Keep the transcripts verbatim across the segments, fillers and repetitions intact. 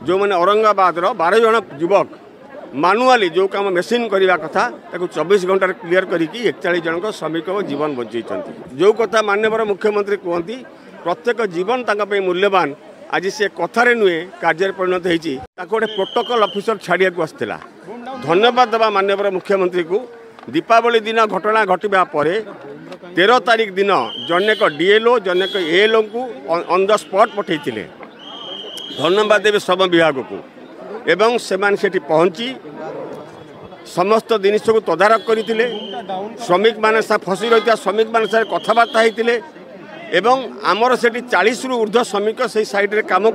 जो मैंने औरंगाबाद बारह जन युवक मानुआली जो काम मेसीन करने कथा चौबीस घंटा क्लीयर करके एकचाश जन श्रमिक जीवन बचई जो कथा माननीय मुख्यमंत्री कहती प्रत्येक जीवन तक मूल्यवान आज से कथार नुहे कार्य परिणत होती गोटे प्रोटोकॉल ऑफिसर छाड़िया आसाला धन्यवाद देवा माननीय मुख्यमंत्री को दीपावली दिन घटना घटवा पर तेरह तारीख दिन जनेक डीएलओ जनेक एएलओ को ऑन द स्पॉट पठे धन्यवाद देवे श्रम विभाग को एवं सेमान सेठी पहुंची समस्त जिनिस को तदारख करते श्रमिक मान फसी रही श्रमिक मान कथबार्ता होते एवं आमर से चालीस रु ऊर्ध्व श्रमिक से साइड काम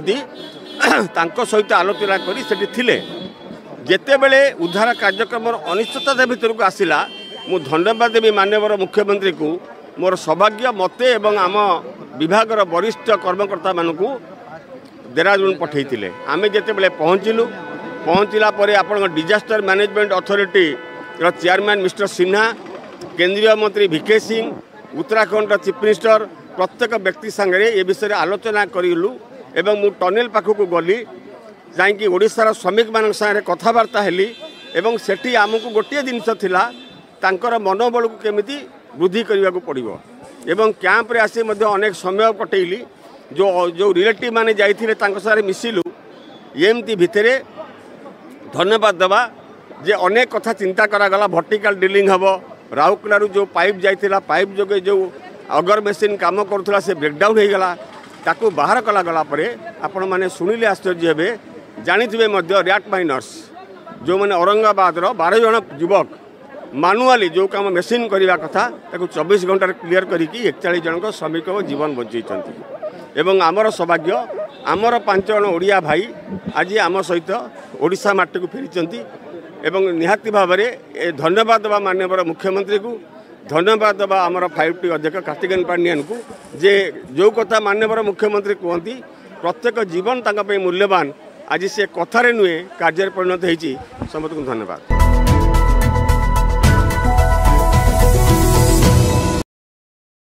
कर सहित आलोचना कर जिते बड़े उद्धार कार्यक्रम अनिश्चितता भितर को आसला मु धन्यवाद देवी माननीय मुख्यमंत्री को मोर सौभाग्य मते एवं आम विभाग वरिष्ठ कर्मकर्ता मानक देहरादून पठे आम जिते बड़े पहुँचलु पहुँचला आपण disaster management authority chairman mister Sinha केंद्रीय मंत्री VK Singh Uttarakhand chief minister प्रत्येक व्यक्ति सांगे ए विषय आलोचना करूँ एवं मु टनेल पाखक गली जाकि ओडिशार श्रमिक मान सारे कथबार्ता हेली एवं सेठी आमको गोटे जिनस थिला तांकर मनोबल को केमिति वृद्धि करने को पड़ो एवं कैंप रे आसी मध्य अनेक समय कटेली जो जो रिलेटिव माने जाइथिले तांको सारे मिसिलु एमती भितरे धन्यवाद देवा जे अनेक कथा चिंता करागला वर्टिकल ड्रिलिंग हम राउरकेला जो पाइप जाइथिला पाइप जोगे जो अगर मेसीन काम करुला से ब्रेकडाउन हो गला ताकू बाहर कला गला परे आपण माने सुनिले आश्चर्य हेबे जानिथिबे मध्य रैट माइनर्स जो मैंने औरंगाबाद बारह जन युवक मानुआली जो काम मेसीन करने कथा चौबीस घंटा क्लीयर करके एकचाश जन श्रमिक जीवन बचई एवं आमर सौभाग्य आमर पांच जन ओडिया भाई आज आम सहित ओडिशा माटी को फेरी एवं निहाती भाव में धन्यवाद देवा माननीय मुख्यमंत्री को धन्यवाद देवा आमर फाइव टी अध्यक्ष कार्तिकेन पांडियन को जे जो कथा माननीय मुख्यमंत्री कहती प्रत्येक जीवन तक मूल्यवान आज से कथार नुहे कार्य परिणत होती समस्त को धन्यवाद।